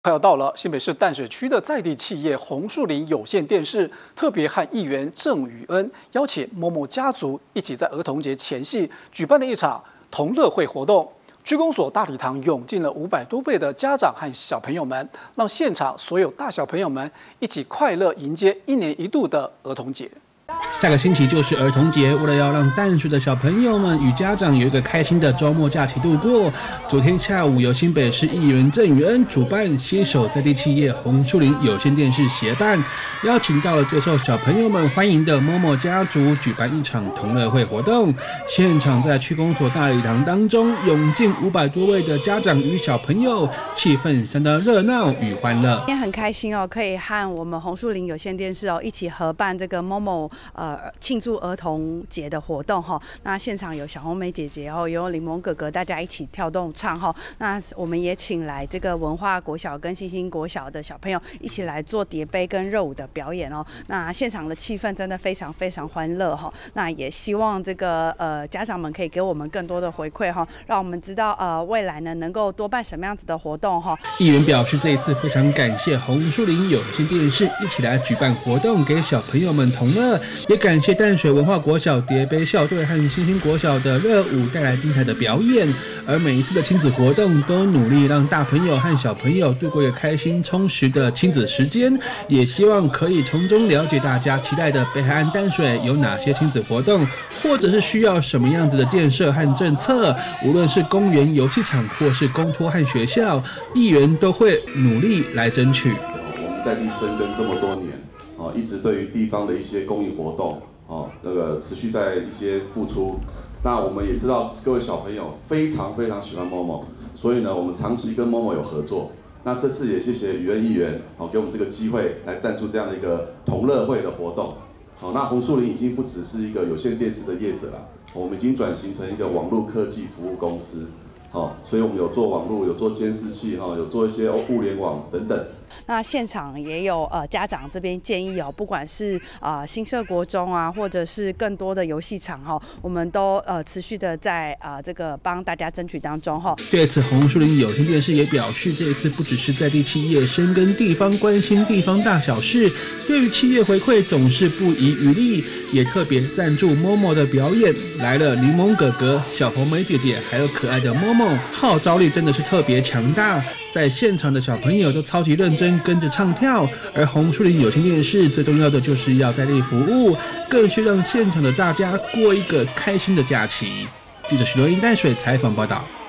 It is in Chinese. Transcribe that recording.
快要到了，新北市淡水区的在地企业红树林有线电视特别和议员郑宇恩邀请某某家族一起在儿童节前夕举办了一场同乐会活动。区公所大礼堂涌进了500多位的家长和小朋友们，让现场所有大小朋友们一起快乐迎接1年1度的儿童节。 下个星期就是儿童节，为了要让淡水的小朋友们与家长有一个开心的周末假期度过，昨天下午由新北市议员郑宇恩主办，携手在地企业红树林有线电视协办，邀请到了最受小朋友们欢迎的某某家族，举办一场同乐会活动。现场在区公所大礼堂当中，涌进500多位的家长与小朋友，气氛相当热闹与欢乐。 今天很开心哦，可以和我们红树林有线电视一起合办这个某某庆祝儿童节的活动哈。那现场有小红梅姐姐哦，有柠檬哥哥，大家一起跳动唱哈。那我们也请来这个文化国小跟新兴国小的小朋友一起来做叠杯跟热舞的表演哦。那现场的气氛真的非常非常欢乐哈。那也希望这个家长们可以给我们更多的回馈哈，让我们知道未来呢能够多办什么样子的活动哈。 议员表示，这一次非常感谢红树林有线电视一起来举办活动，给小朋友们同乐，也感谢淡水文化国小叠杯校队和新兴国小的热舞带来精彩的表演。而每一次的亲子活动都努力让大朋友和小朋友度过一个开心充实的亲子时间，也希望可以从中了解大家期待的北海岸淡水有哪些亲子活动，或者是需要什么样子的建设和政策。无论是公园、游戏场，或是公托和学校，议员都会努力来争取。 我们在地深耕这么多年，一直对于地方的一些公益活动，持续在一些付出。那我们也知道各位小朋友非常非常喜欢某某，所以呢，我们长期跟某某有合作。那这次也谢谢宇恩议员，给我们这个机会来赞助这样的一个同乐会的活动。那红树林已经不只是一个有线电视的业者了，我们已经转型成一个网络科技服务公司。所以我们有做网络，有做监视器，有做一些物联网等等。 那现场也有家长这边建议不管是新社国中啊，或者是更多的游戏场我们都持续的在这个帮大家争取当中对此，红树林有线电视也表示，这一次不只是在地企业深耕地方，关心地方大小事，对于企业回馈总是不遗余力，也特别赞助某某的表演，来了柠檬哥哥、小红梅姐姐，还有可爱的某某，号召力真的是特别强大。在现场的小朋友都超级认真跟着唱跳，而红树林有线电视最重要的就是要在地服务，更是让现场的大家过一个开心的假期。记者徐若英淡水采访报道。